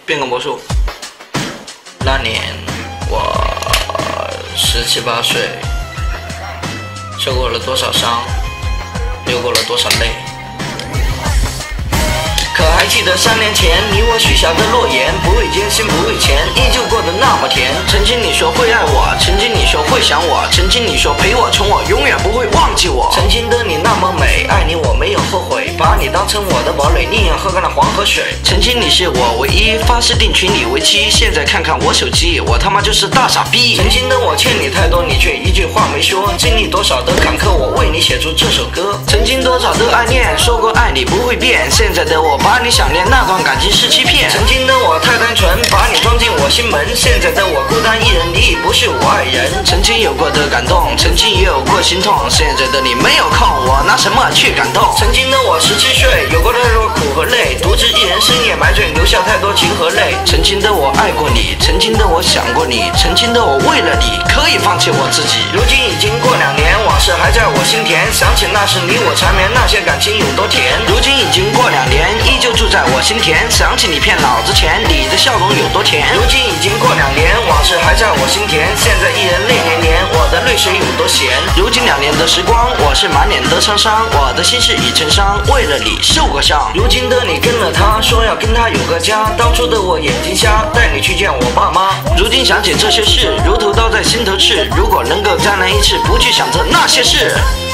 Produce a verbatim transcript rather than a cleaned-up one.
变个魔术。那年我十七八岁，受过了多少伤，流过了多少泪。可还记得三年前你我许下的诺言，不为艰辛不为钱，依旧过得那么甜。曾经你说会爱我，曾经你说会想我，曾经你说陪我宠我，永远不会忘记我。曾经的你那么美，爱你我没有后悔，把你当成我的堡垒，宁愿喝干了黄河水。曾经你是我唯一，发誓定娶你为妻，现在看看我手机，我他妈就是大傻逼。曾经的我欠你太多，你却一句话没说，经历多少的坎坷，我为你写出这首歌。曾经多少的爱恋，说过爱你不会变，现在的我把你想念，那段感情是欺骗。曾经的我太单纯，把你装进我心门，现在的我孤单一人，你已不是我爱人。曾经有过的感动，曾经也有过心痛，现在的你没有空，我拿什么去感动？曾经的我十七岁，有过太多苦和累，独自一人深夜埋醉，留下太多情和泪。曾经的我爱过你，曾经的我想过你，曾经的我为了你可以放弃我自己。如今已经过两年，往事还在我心田，想起那时你我缠绵，那些感情有多甜。如今已经过两年，依旧住在我心田，想起你骗老子钱，你的笑容有多甜。如今已经过两年，往事还在我心田，现在一人泪黏黏，我的泪水有多咸。如今两年的时光，我是满脸的沧桑，我的心事已成伤，为了你受过伤。如今的你跟了他，说要跟他有个家，当初的我眼睛瞎，带你去见我爸妈。如今想起这些事，如同刀在心头刺，如果能够再来一次，不去想着那些事。